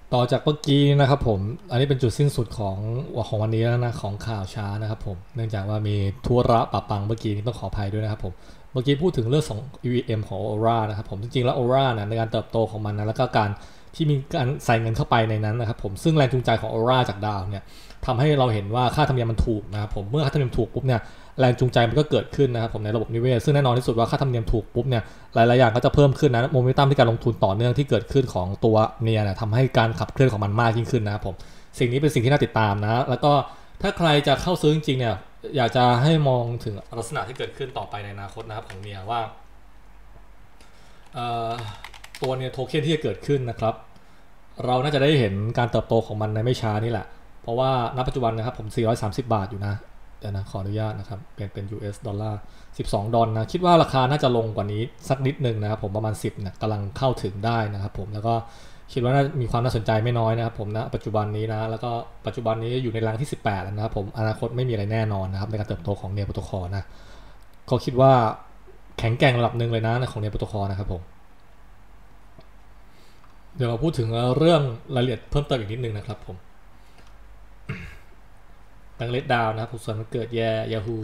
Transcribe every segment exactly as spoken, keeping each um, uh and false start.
ต่อจากเมื่อกี้นะครับผมอันนี้เป็นจุดสิ้นสุดของของวันนี้แล้วนะของข่าวช้านะครับผมเนื่องจากว่ามีธุระปะปังเมื่อกี้นี้ต้องขออภัยด้วยนะครับผมเมื่อกี้พูดถึงเรื่องของ อี วี เอ็ม ของ Aura นะครับผมจริงๆแล้ว Aura นะในการเติบโตของมันนะแล้วก็การที่มีการใส่เงินเข้าไปในนั้นนะครับผมซึ่งแรงจูงใจของ Aura จากดาวเนี่ยทำให้เราเห็นว่าค่าธรรมเนียมมันถูกนะครับผมเมื่อค่าธรรมเนียมถูกปุ๊บเนี่ยแรงจูงใจมันก็เกิดขึ้นนะครับผมในระบบนิเวศซึ่งแน่นอนที่สุดว่าค่าธรรมเนียมถูกปุ๊บเนี่ยหลายๆอย่างก็จะเพิ่มขึ้นนะโมเมนตัมที่การลงทุนต่อเนื่องที่เกิดขึ้นของตัวเนียเนี่ยทำให้การขับเคลื่อนของมันมากยิ่งขึ้นนะครับผมสิ่งนี้เป็นสิ่งที่น่าติดตามนะแล้วก็ถ้าใครจะเข้าซื้อจริงๆเนี่ยอยากจะให้มองถึงลักษณะที่เกิดขึ้นต่อไปในอนาคตนะครับของเนียว่าตัวเนียโทเค็นที่จะเกิดขึ้นนะครับเราน่าจะได้เห็นการเติบโตของมันในไม่ช้านี่แหละเพราะว่าณปัจจุบันนะครับผมสี่ร้อยสามสิบบาทอยู่นะเดี๋ยวนะขออนุญาตนะครับเปลี่ยนเป็น ยู เอส ดอลลาร์สิบสองดอลนะคิดว่าราคาน่าจะลงกว่านี้สักนิดนึงนะครับผมประมาณสิบเนี่ยกำลังเข้าถึงได้นะครับผมแล้วก็คิดว่าน่ามีความน่าสนใจไม่น้อยนะครับผมนะปัจจุบันนี้นะแล้วก็ปัจจุบันนี้อยู่ในรังที่สิบแปดแล้วนะครับผมอนาคตไม่มีอะไรแน่นอนนะครับในการเติบโตของเนียโปรโตคอลนะก็คิดว่าแข็งแกร่งระดับหนึ่งเลยนะของเนียโปรโตคอลนะครับผมเดี๋ยวมาพูดถึงเรื่องรายละเอียดเพิ่มเติมอีกนิดนึงนะครับผมตั้งเลดดาวนะครับผู้ส่วนมันเกิดแย่ Yahoo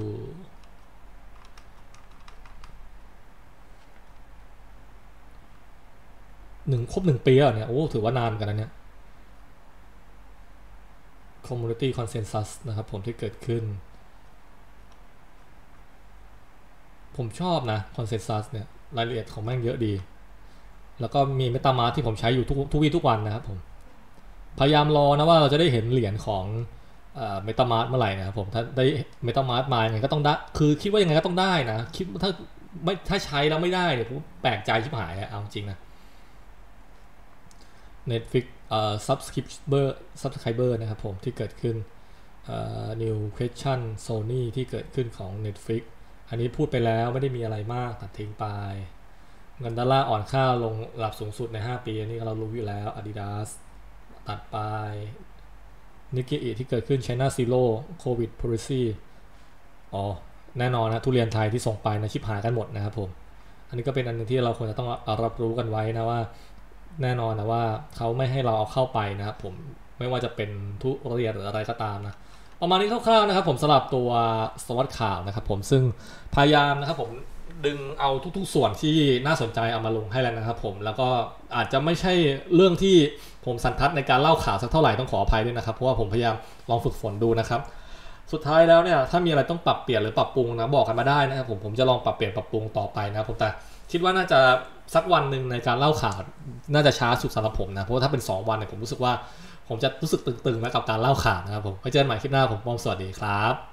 หนึ่งครบหนึ่งปีแล้วเนี่ยโอ้ถือว่านานกันนะเนี่ย Community Consensus นะครับผมที่เกิดขึ้นผมชอบนะ Consensus เนี่ยรายละเอียดของแม่งเยอะดีแล้วก็มี MetaMask ที่ผมใช้อยู่ทุกทุกวี่ทุกวันนะครับผมพยายามรอนะว่าเราจะได้เห็นเหรียญของเมตามาร์เมื่อไหร่นะครับผมถ้าได้เมตามาร์มาอย่างไงก็ต้องได้คือคิดว่ายังไงก็ต้องได้นะคิดถ้าไม่ถ้าใช้แล้วไม่ได้เนี่ยผมแปลกใจชิบหายเอาจริงนะ Netflix เอ่อ subscriber subscriber นะครับผมที่เกิดขึ้นเอ่อ new question Sony ที่เกิดขึ้นของ Netflix อันนี้พูดไปแล้วไม่ได้มีอะไรมากตัดทิ้งไปเงินดอลลาร์อ่อนค่าลงระดับสูงสุดในห้าปีอันนี้เรารู้อยู่แล้ว Adidas ตัดไปนิกเกอิที่เกิดขึ้น China Zero Covid Policy อ๋อแน่นอนนะทุเรียนไทยที่ส่งไปนะชิบหายกันหมดนะครับผมอันนี้ก็เป็นอันนึงที่เราควรจะต้องรับรู้กันไว้นะว่าแน่นอนนะว่าเขาไม่ให้เราเอาเข้าไปนะครับผมไม่ว่าจะเป็นทุเรียนหรืออะไรก็ตามนะประมาณนี้คร่าวๆนะครับผมสำหรับตัวสวัสดข่าวนะครับผมซึ่งพยายามนะครับผมดึงเอาทุกๆส่วนที่น่าสนใจเอามาลงให้แล้วนะครับผมแล้วก็อาจจะไม่ใช่เรื่องที่ผมสันทัดในการเล่าข่าวสักเท่าไหร่ต้องขออภัยด้วยนะครับเพราะว่าผมพยายามลองฝึกฝนดูนะครับสุดท้ายแล้วเนี่ยถ้ามีอะไรต้องปรับเปลี่ยนหรือปรับปรุงนะบอกกันมาได้นะครับผมผมจะลองปรับเปลี่ยนปรับปรุงต่อไปนะครับผมแต่คิดว่าน่าจะสักวันหนึ่งในการเล่าข่าวน่าจะช้าสุดสำหรับผมนะเพราะว่าถ้าเป็นสองวันเนี่ยผมรู้สึกว่าผมจะรู้สึกตึงๆนะกับการเล่าข่าวนะครับผมไว้เจอกันใหม่คลิปหน้าผมปองสวัสดีครับ